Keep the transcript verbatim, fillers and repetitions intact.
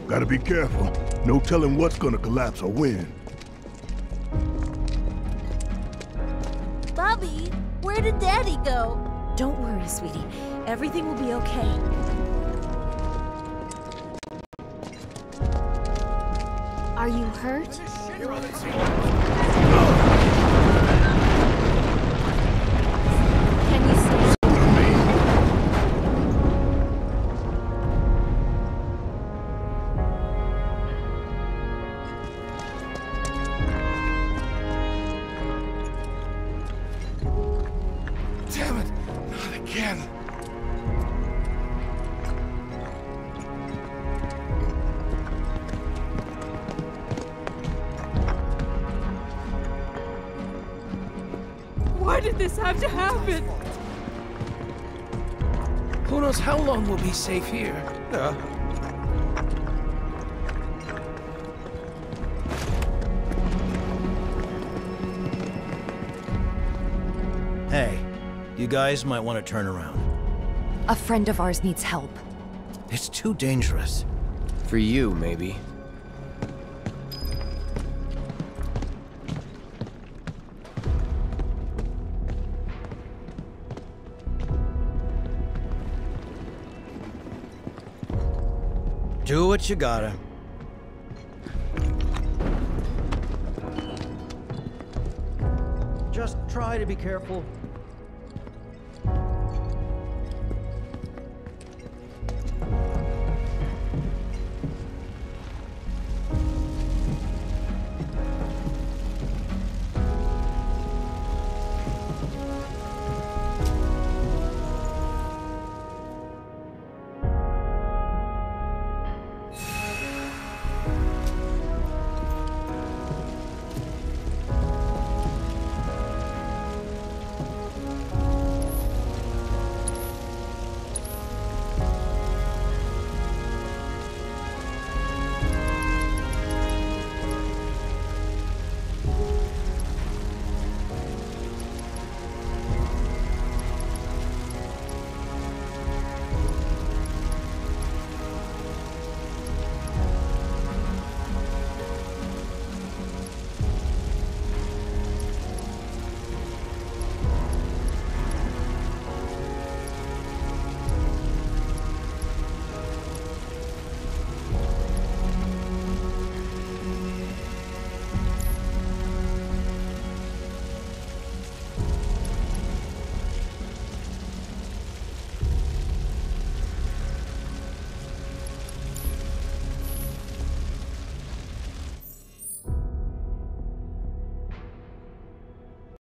Gotta be careful. No telling what's gonna collapse or when. Bobby, where did Daddy go? Don't worry, sweetie. Everything will be okay. Are you hurt? Can you stay? Damn it! Not again! Why did this have to happen? Who knows how long we'll be safe here? Uh. Hey, you guys might want to turn around. A friend of ours needs help. It's too dangerous. For you, maybe. Do what you gotta. Just try to be careful.